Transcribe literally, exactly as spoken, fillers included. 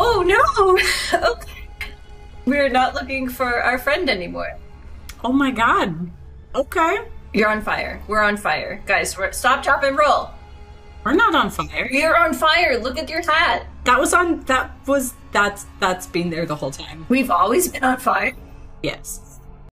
Oh no! Okay. We're not looking for our friend anymore. Oh my god. Okay. You're on fire. We're on fire. Guys, we're, stop, drop, and roll. We're not on fire. You're on fire. Look at your hat. That was on, that was, that's, that's been there the whole time. We've always been on fire. Yes.